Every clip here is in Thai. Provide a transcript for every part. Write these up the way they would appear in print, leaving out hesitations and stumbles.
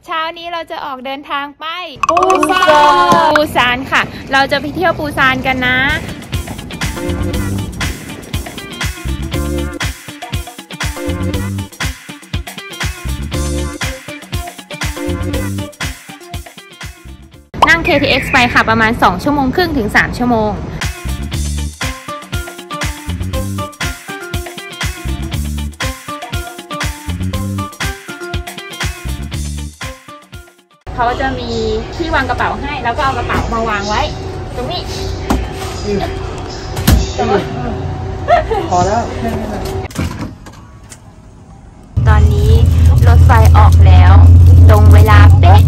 เช้านี้เราจะออกเดินทางไปปูซานค่ะเราจะไปเที่ยวปูซานกันนะนั่ง KTX ไปค่ะประมาณ2 ชั่วโมงครึ่งถึง3 ชั่วโมงเขาจะมีที่วางกระเป๋าให้แล้วก็เอากระเป๋ามาวางไว้ตรงนี้พอแล้วตอนนี้รถไฟออกแล้วตรงเวลาเป๊ะ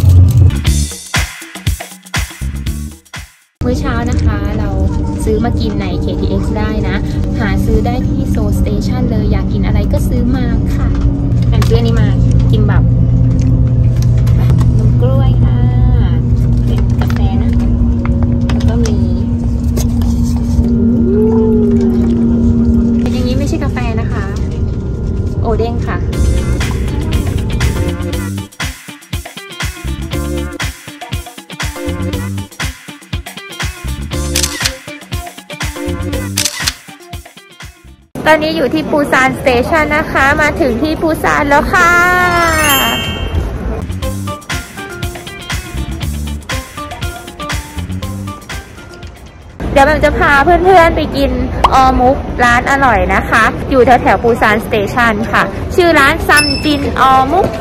มื้อเช้านะคะเราซื้อมากินใน KTX ได้นะหาซื้อได้ที่โซลสเตชันเลยอยากกินอะไรก็ซื้อมาค่ะแต่ซื้อนี้มากินแบบนมกล้วยค่ะเป็นกาแฟนะแล้วก็มีเป็นอย่างนี้ไม่ใช่กาแฟนะคะโอเด้งค่ะตอนนี้อยู่ที่ปูซานสเตชันนะคะมาถึงที่ปูซานแล้วค่ะเดี๋ยวมันจะพาเพื่อนๆไปกินออมุกร้านอร่อยนะคะอยู่แถวปูซานสเตชันค่ะชื่อร้านซัมจินออมุก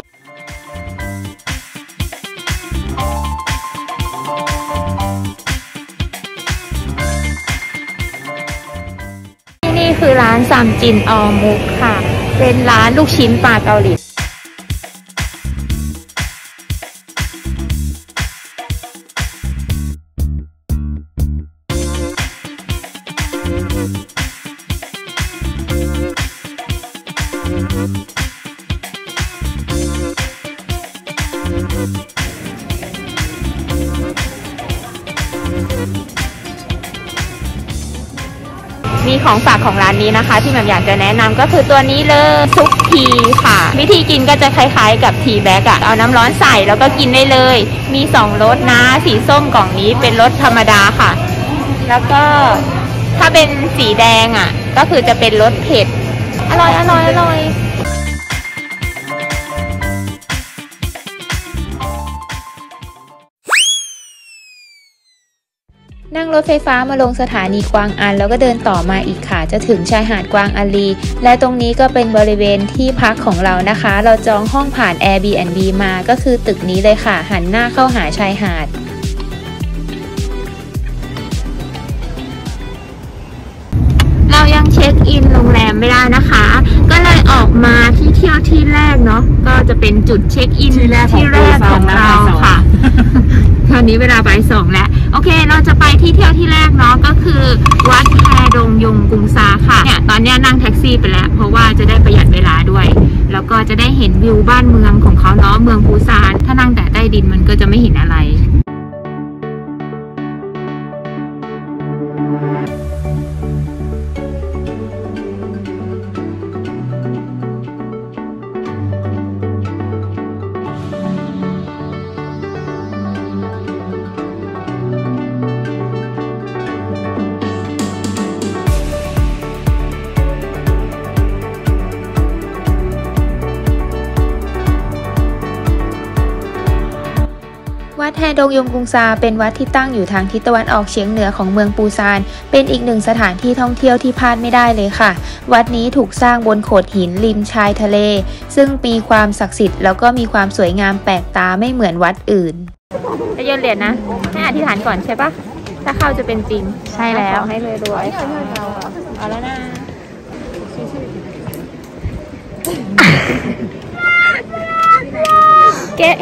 คือร้านซัมจินออมุกค่ะเป็นร้านลูกชิ้นปลาเกาหลีมีของฝากของร้านนี้นะคะที่แบบอยากจะแนะนำก็คือตัวนี้เลยซุปทีค่ะวิธีกินก็จะคล้ายๆกับทีแบ็กอะเอาน้ำร้อนใส่แล้วก็กินได้เลยมี2 รสนะสีส้มกล่องนี้เป็นรสธรรมดาค่ะแล้วก็ถ้าเป็นสีแดงอะก็คือจะเป็นรสเผ็ดอร่อยนั่งรถไฟฟ้ามาลงสถานีกวางอันแล้วก็เดินต่อมาอีกค่ะจะถึงชายหาดกวางอันลีและตรงนี้ก็เป็นบริเวณที่พักของเรานะคะเราจองห้องผ่าน Airbnb มาก็คือตึกนี้เลยค่ะหันหน้าเข้าหาชายหาดเรายังเช็คอินโรงแรมไม่ได้นะคะก็เลยออกมาที่เที่ยวที่แรกเนาะก็จะเป็นจุดเช็คอินที่แรกของเราค่ะตอนนี้เวลาบ่าย 2แล้วโอเคเราจะไปที่เที่ยวที่แรกเนาะก็คือวัดแฮดงยงกุงซาค่ะเนี่ยตอนนี้นั่งแท็กซี่ไปแล้วเพราะว่าจะได้ประหยัดเวลาด้วยแล้วก็จะได้เห็นวิวบ้านเมืองของเขาเนาะเมืองปูซานถ้านั่งแต่ใต้ดินมันก็จะไม่เห็นอะไรวัดแฮดงยงกุงซาเป็นวัดที่ตั้งอยู่ทางทิศตะวันออกเฉียงเหนือของเมืองปูซานเป็นอีกหนึ่งสถานที่ท่องเที่ยวที่พลาดไม่ได้เลยค่ะวัดนี้ถูกสร้างบนโขดหินริมชายทะเลซึ่งมีความศักดิ์สิทธิ์แล้วก็มีความสวยงามแปลกตาไม่เหมือนวัดอื่นจะโยนเหรียญนะให้อธิษฐานก่อนใช่ปะถ้าเข้าจะเป็นจริงใช่แล้วให้รวยๆเอาแล้วนะเก๊ะ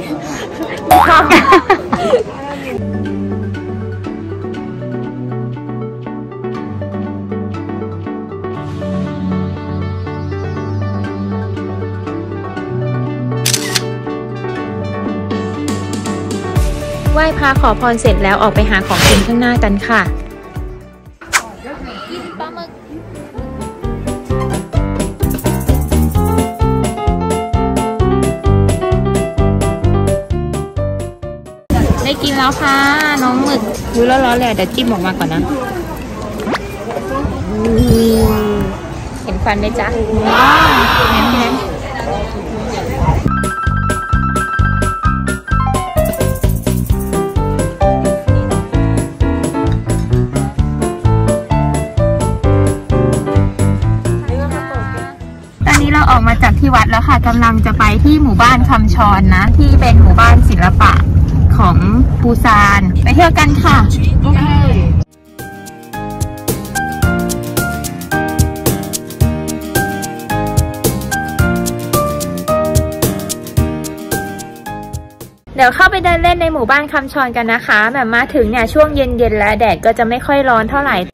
ไหว้พระขอพรเสร็จแล้วออกไปหาของกินข้างหน้ากันค่ะกินปลาหมึก วได้กินแล้วค่ะน้องหมึกดูแล้วร้อนเลยเดี๋ยวจิ้มออกมาก่อนนะเห็นฟันไหมจ๊ะว้าวเน้นเราออกมาจากที่วัดแล้วค่ะกำลังจะไปที่หมู่บ้านคำชรนะที่เป็นหมู่บ้านศิลปะของปูซานไปเที่ยวกันค่ะเดี๋ยวเข้าไปเดินเล่นในหมู่บ้านคำชรกันนะคะแบบมาถึงเนี่ยช่วงเย็นๆแล้วแดดก็จะไม่ค่อยร้อนเท่าไหร่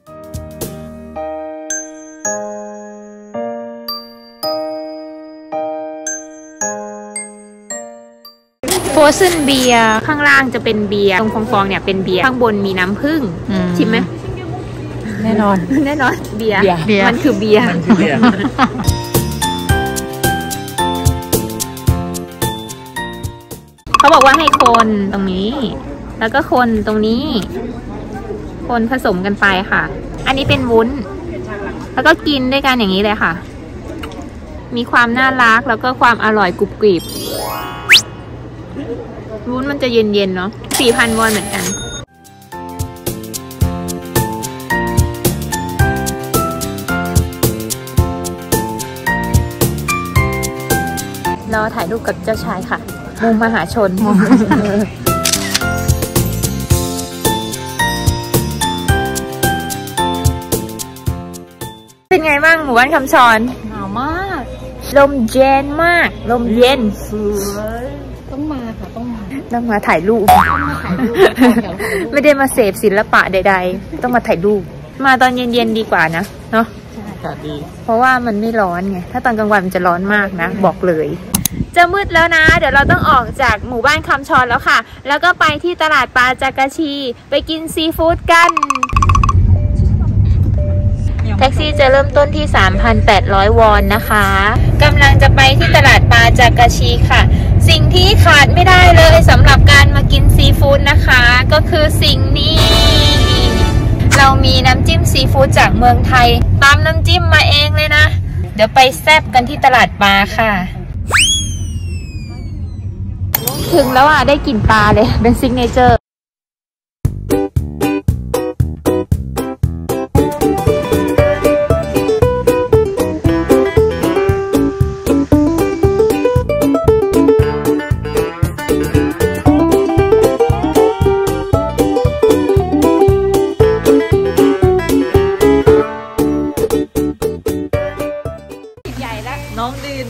โฟรเซนเบียร์ข้างล่างจะเป็นเบียร์ตรงฟองๆเนี่ยเป็นเบียร์ข้างบนมีน้ำผึ้งชิมไหมแน่นอนเบียร์มันคือเบียร์เขาบอกว่าให้คนตรงนี้แล้วก็คนตรงนี้คนผสมกันไปค่ะอันนี้เป็นวุ้นแล้วก็กินด้วยกันอย่างนี้เลยค่ะมีความน่ารักแล้วก็ความอร่อยกรุบกริบวุ้นมันจะเย็นๆเนาะ 4,000 วอนเหมือนกันรอถ่ายรูปกับเจ้าชายค่ะมุมมหาชนเป็นไงบ้างหมู่บ้านคำชรหนาวมากลมเย็นมากลมเย็นต้องมาถ่ายรูปไม่ได้มาเสพศิลปะใดๆต้องมาถ่ายรูปมาตอนเย็นๆดีกว่านะเนาะอากาศดีเพราะว่ามันไม่ร้อนไงถ้าตอนกลางวันมันจะร้อนมากนะบอกเลยจะมืดแล้วนะเดี๋ยวเราต้องออกจากหมู่บ้านคำชรแล้วค่ะแล้วก็ไปที่ตลาดปลาจากาชีไปกินซีฟู้ดกันแท็กซี่จะเริ่มต้นที่ 3,800 วอนนะคะกำลังจะไปที่ตลาดปลาจากาชีค่ะสิ่งที่ขาดไม่ได้เลยสำหรับการมากินซีฟู้ดนะคะก็คือสิ่งนี้เรามีน้ำจิ้มซีฟู้ดจากเมืองไทยตามน้ำจิ้มมาเองเลยนะเดี๋ยวไปแซ่บกันที่ตลาดปลาค่ะถึงแล้วอ่ะได้กลิ่นปลาเลยเป็นซิกเนเจอร์น้องดี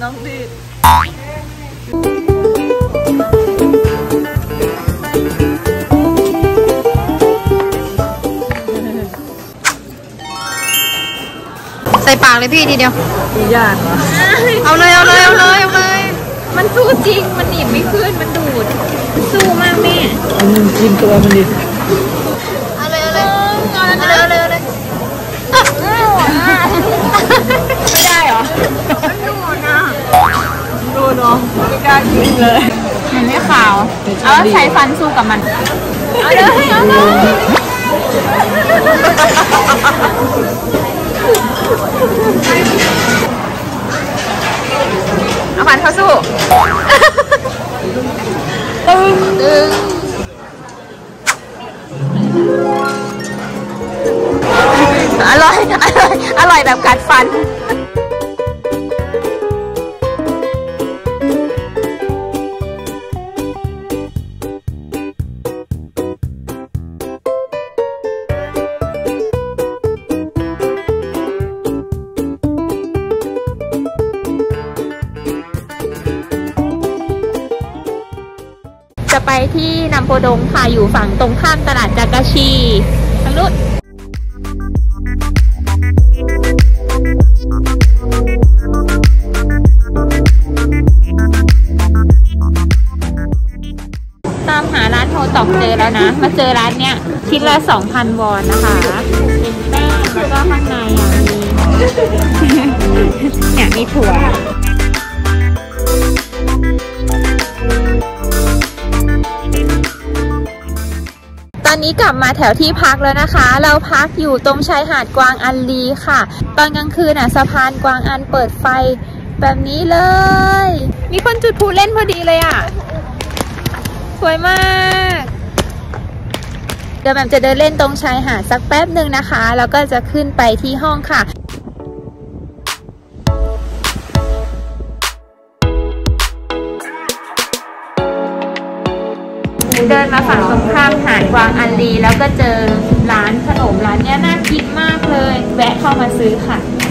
ใส่ปากเลยพี่ทีเดียวยากเหรอเอาเลยมันสู้จริงมันหนีบไม่ขึ้นมันดูดสู้มากแม่กินตัวมันดิเอาเลยไม่ได้เหรอดูน้องไม่กล้ากินเลยมันไม่ขาวเอาใช้ฟันสู้กับมันเอาเลยเอาฟันเข้าสู้ตึงอร่อยแบบกัดฟันจะไปที่นัมโปดงค่ะอยู่ฝั่งตรงข้ามตลาดจากาชีทางนู้นตามหาร้านโฮตอกเจอแล้วนะมาเจอร้านเนี้ยชิ้นละ 2,000 วอนนะคะเป็นแป้งแล้วก็ข้างในเนี่ยมีถั่วอนนี้กลับมาแถวที่พักแล้วนะคะ เราพักอยู่ตรงชายหาดกวางอันลีค่ะ ตอนกลางคืนสะพานกวางอันเปิดไฟแบบนี้เลย มีคนจุดพลุเล่นพอดีเลยสวยมากเดี๋ยวแหม่มจะเดินเล่นตรงชายหาดสักแป๊บหนึ่งนะคะแล้วก็จะขึ้นไปที่ห้องค่ะเดินมาฝั่งตรงข้ามหาดกวางอันลีแล้วก็เจอร้านขนมร้านนี้น่ากินมากเลยแวะเข้ามาซื้อค่ะ